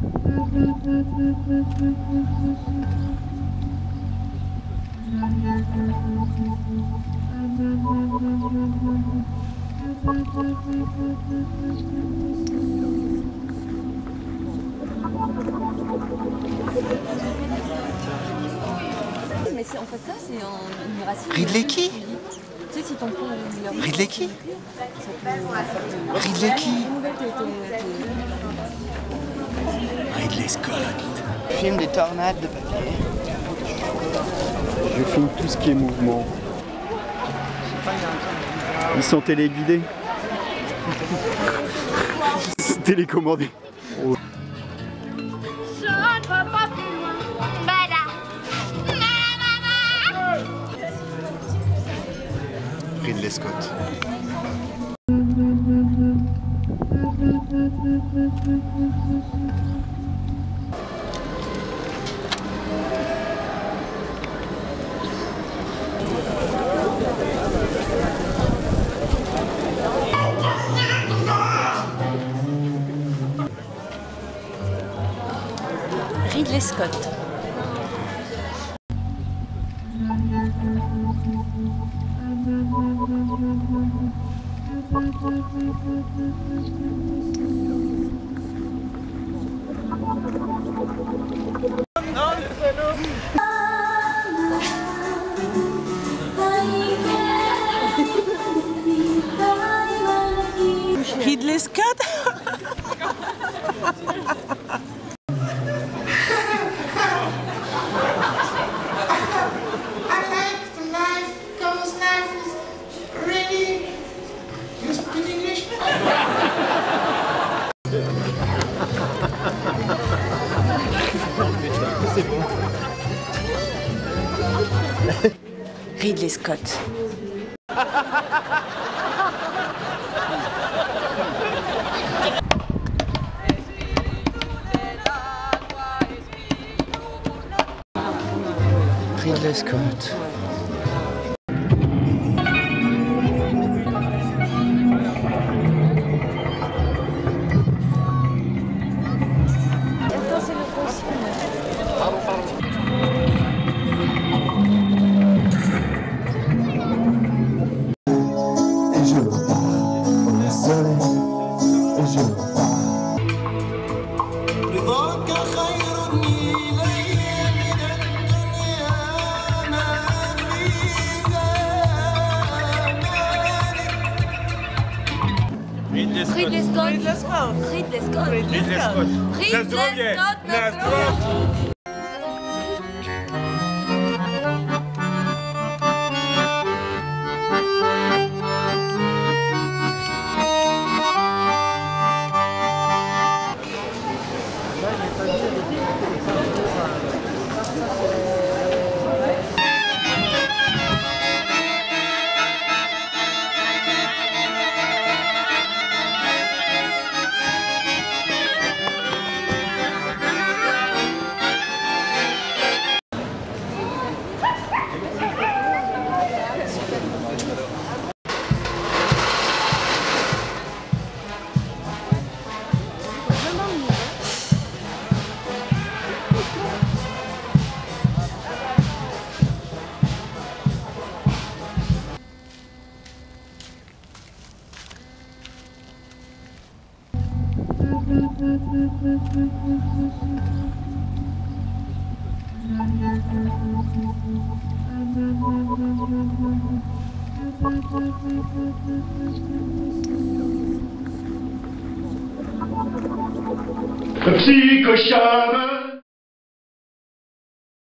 Mais en fait ça c'est une racine. Ridley qui? Tu sais si ton pot Ridley qui? Ridley qui? Ridley Scott. Je filme des tornades de papier. Je filme tout ce qui est mouvement. Ils sont téléguidés. Télécommandés. Oh. Je ne vais pas plus loin. Bada. Ridley Scott. Ridley Scott. Ridley Scott. C'est bon. Ridley Scott. Ridley Scott. Ridley Scott. Ridley Scott. Ridley Scott. Ridley Scott. Ridley Scott. Psychochame.